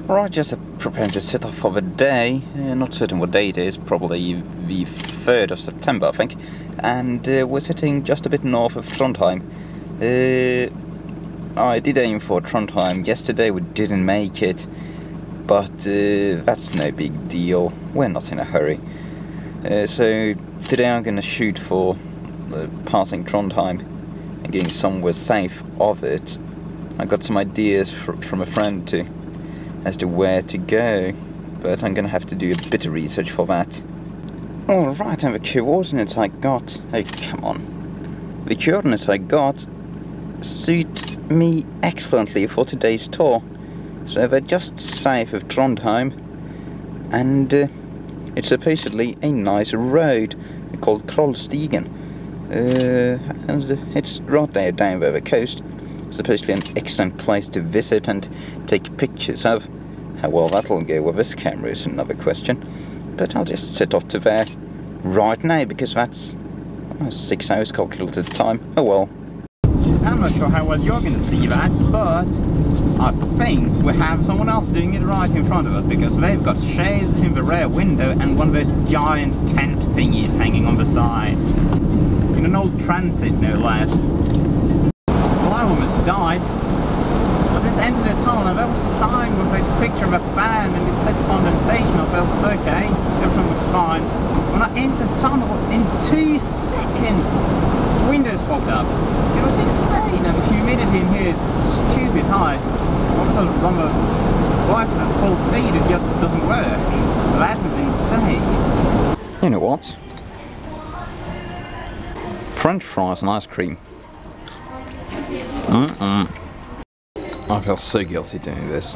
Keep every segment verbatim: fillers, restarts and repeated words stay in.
Right, just preparing to set off for the day. Uh, not certain what day it is, probably the third of September, I think. And uh, we're sitting just a bit north of Trondheim. Uh, I did aim for Trondheim yesterday, we didn't make it. But uh, that's no big deal, we're not in a hurry. Uh, so today I'm going to shoot for uh, passing Trondheim and getting somewhere safe of it. I got some ideas fr from a friend too, as to where to go, but I'm gonna have to do a bit of research for that. Alright, and the coordinates I got... Oh, come on. The coordinates I got suit me excellently for today's tour. So they're just south of Trondheim, and uh, it's supposedly a nice road called Trollstigen. Uh, and it's right there down by the coast. Supposedly an excellent place to visit and take pictures of. How well that'll go with this camera is another question, but I'll just set off to there right now because that's oh, six hours calculated time. Oh well. I'm not sure how well you're going to see that, but I think we have someone else doing it right in front of us because they've got shades in the rear window and one of those giant tent thingies hanging on the side. In an old transit, no less. I almost died. I just entered a tunnel and there was a sign with a picture of a fan and it said condensation. I felt it was okay, everything looks fine. When I entered the tunnel, in two seconds, the windows fogged up. It was insane, and the humidity in here is stupid high. Also, run the wipers at full speed, it just doesn't work. That was insane. You know what? French fries and ice cream. Mm-mm. I feel so guilty doing this.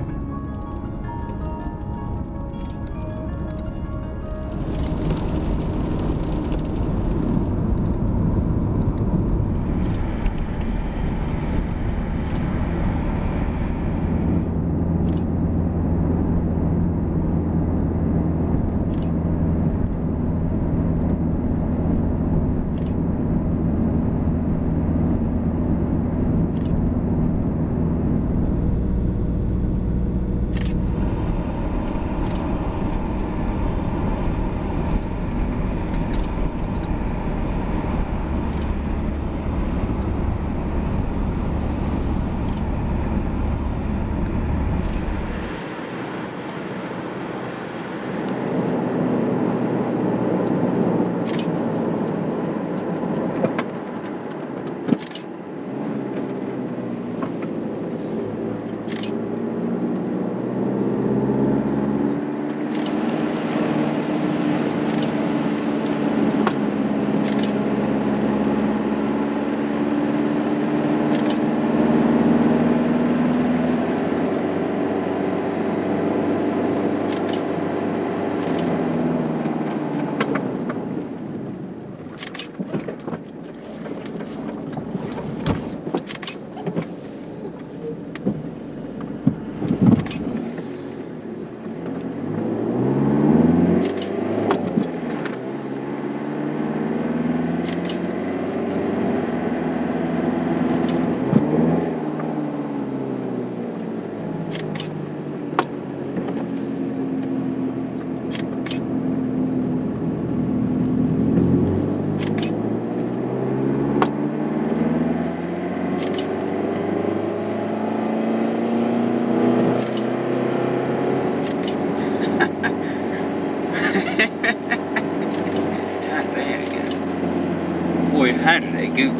Oj herregud.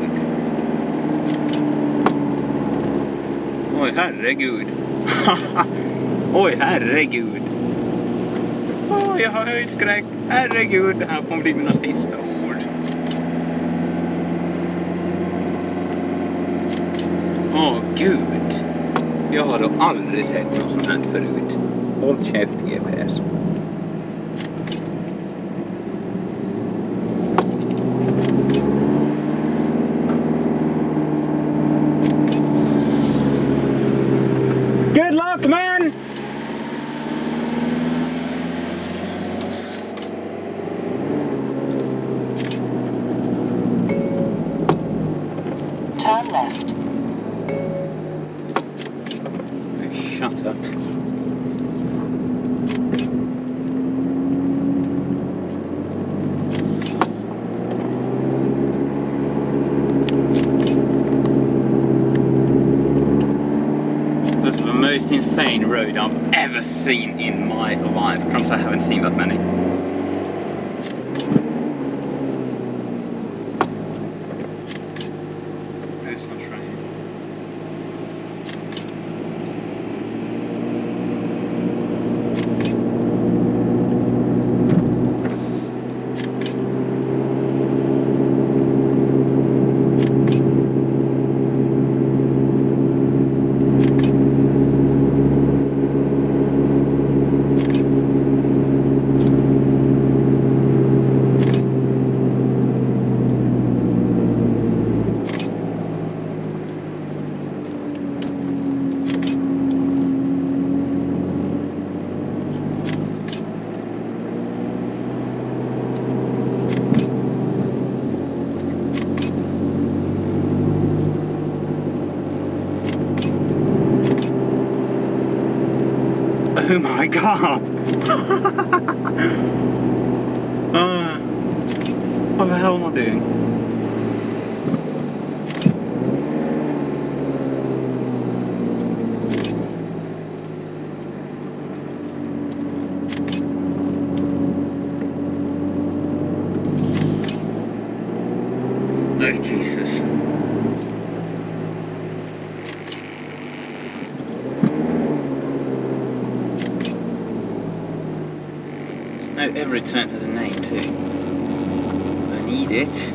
Oj herregud. Oj herregud. Åh, jag har höjdskräck. Herregud, det här får bli mina sista ord. Åh gud. Jag har då aldrig sett något sånt här förut. Håll käft G P S. Good luck, man! Turn left. Shut up. most insane road I've ever seen in my life, because I haven't seen that many. It's not raining. Oh my god! uh, what the hell am I doing? Oh Jesus. Now every turn has a name too. I need it.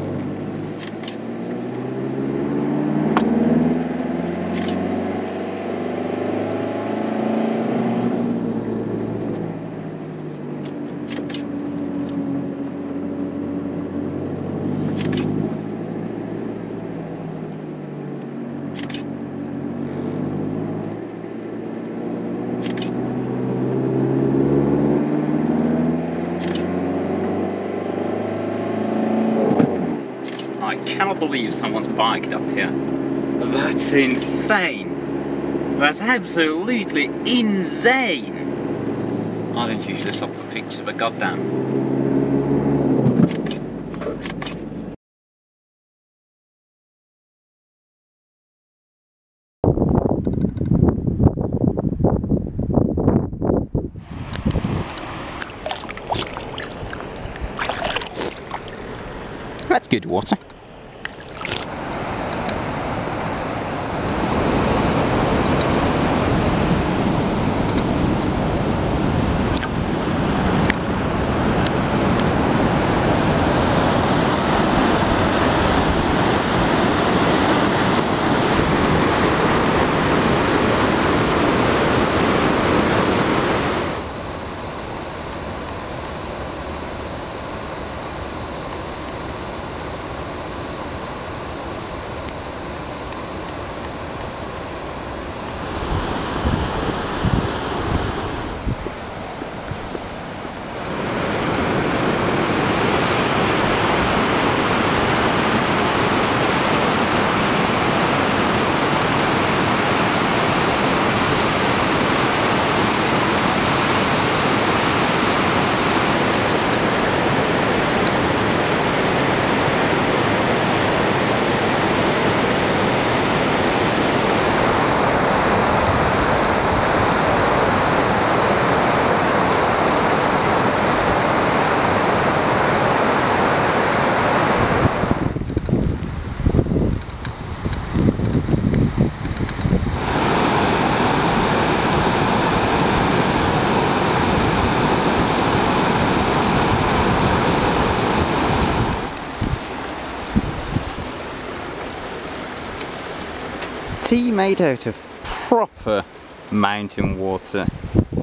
I cannot believe someone's biked up here. That's insane. That's absolutely insane. I don't usually stop for pictures, but goddamn. That's good water. Tea made out of proper mountain water.